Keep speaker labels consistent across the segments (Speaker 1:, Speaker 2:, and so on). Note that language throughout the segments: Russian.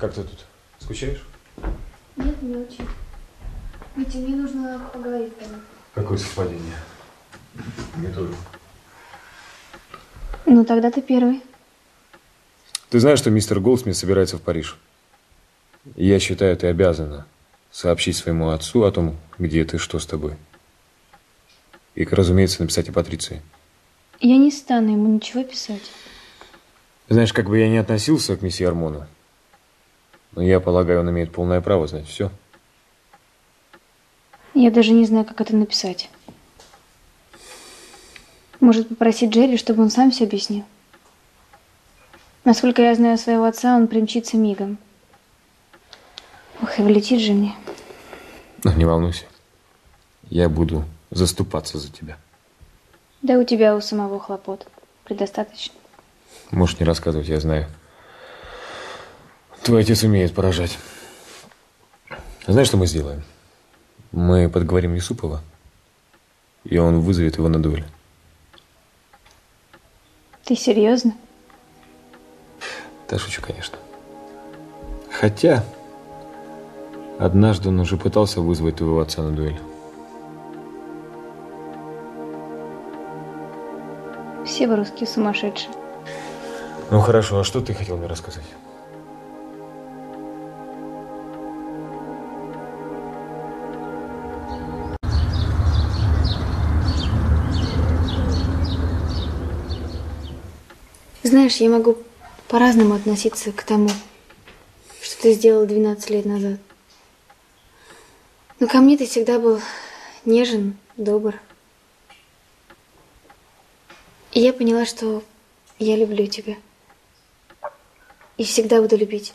Speaker 1: Как ты тут? Скучаешь?
Speaker 2: Нет, не очень. Витя, мне нужно поговорить с тобой.
Speaker 1: Какое совпадение? Мне тоже.
Speaker 2: Ну, тогда ты первый.
Speaker 1: Ты знаешь, что мистер Голдсмит собирается в Париж? И я считаю, ты обязана сообщить своему отцу о том, где ты, что с тобой. И, разумеется, написать о Патриции.
Speaker 2: Я не стану ему ничего писать.
Speaker 1: Знаешь, как бы я ни относился к месье Армону, но я полагаю, он имеет полное право знать все.
Speaker 2: Я даже не знаю, как это написать. Может, попросить Джерри, чтобы он сам все объяснил? Насколько я знаю своего отца, он примчится мигом. Ох, и влетит же мне.
Speaker 1: Ну, не волнуйся. Я буду заступаться за тебя.
Speaker 2: Да у тебя у самого хлопот предостаточно.
Speaker 1: Можешь не рассказывать, я знаю. Твой отец умеет поражать. Знаешь, что мы сделаем? Мы подговорим Юсупова, и он вызовет его на дуэль.
Speaker 2: Ты серьезно?
Speaker 1: Да, шучу, конечно. Хотя, однажды он уже пытался вызвать твоего отца на дуэль.
Speaker 2: Все вы русские сумасшедшие.
Speaker 1: Ну хорошо, а что ты хотел мне рассказать?
Speaker 2: Знаешь, я могу по-разному относиться к тому, что ты сделал 12 лет назад. Но ко мне ты всегда был нежен, добр. И я поняла, что я люблю тебя. И всегда буду любить.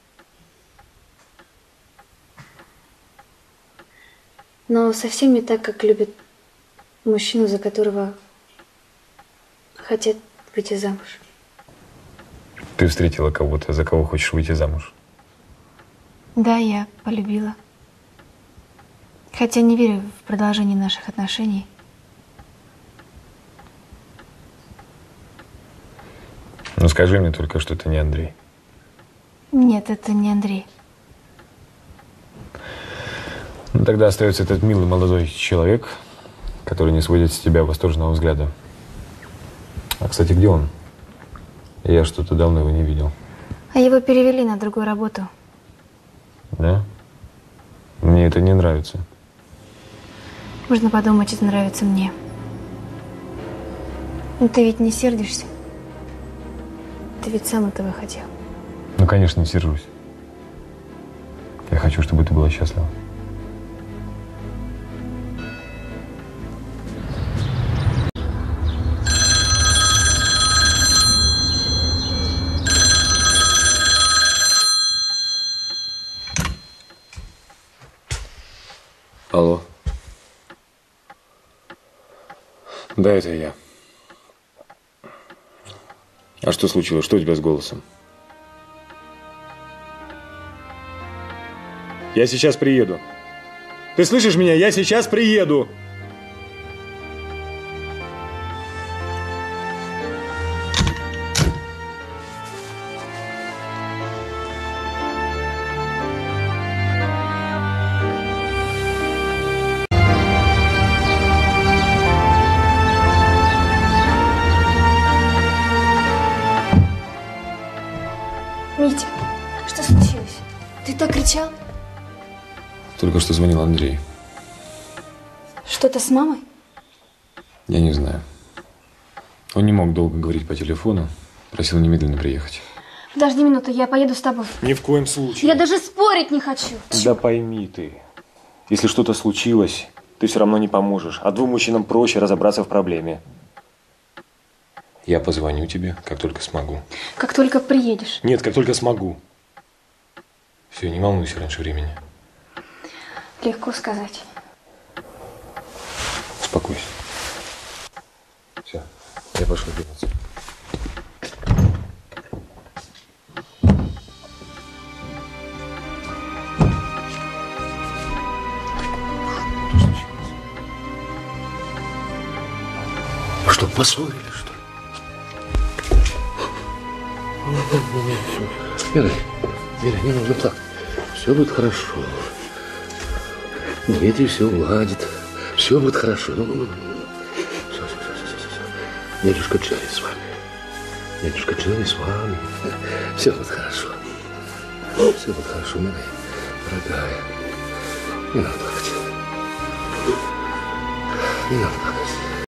Speaker 2: Но совсем не так, как любит мужчину, за которого хотят выйти замуж.
Speaker 1: Ты встретила кого-то, за кого хочешь выйти замуж?
Speaker 2: Да, я полюбила. Хотя не верю в продолжение наших отношений.
Speaker 1: Ну скажи мне только, что это не Андрей.
Speaker 2: Нет, это не Андрей.
Speaker 1: Ну тогда остается этот милый молодой человек, который не сводит с тебя восторженного взгляда. А, кстати, где он? Я что-то давно его не видел.
Speaker 2: А его перевели на другую работу.
Speaker 1: Да? Мне это не нравится.
Speaker 2: Можно подумать, это нравится мне. Но ты ведь не сердишься? Ты ведь сам этого хотел.
Speaker 1: Ну, конечно, не сержусь. Я хочу, чтобы ты была счастлива. Алло. Да, это я. А что случилось? Что у тебя с голосом? Я сейчас приеду. Ты слышишь меня? Я сейчас приеду.
Speaker 2: Митя, что случилось? Ты так кричал?
Speaker 1: Только что звонил Андрей.
Speaker 2: Что-то с мамой?
Speaker 1: Я не знаю. Он не мог долго говорить по телефону. Просил немедленно приехать.
Speaker 2: Подожди минуту, я поеду с тобой.
Speaker 1: Ни в коем случае.
Speaker 2: Я даже спорить не хочу.
Speaker 3: Да пойми ты, если что-то случилось, ты все равно не поможешь. А двум мужчинам проще разобраться в проблеме.
Speaker 1: Я позвоню тебе, как только смогу.
Speaker 2: Как только приедешь.
Speaker 1: Нет, как только смогу. Все, не волнуйся раньше времени.
Speaker 2: Легко сказать.
Speaker 1: Успокойся. Все, я пошел одеваться. Что случилось? Вы что, поссорились, что ли? Нет,
Speaker 4: Вера, не нужно плакать. Все будет хорошо. Дмитрий все уладит. Все будет хорошо. Ну. Все. Дядюшка Джерри с вами. Дядюшка Джерри с вами. Все будет хорошо. Все будет хорошо, моя дорогая. Не надо плакать. Не надо плакать.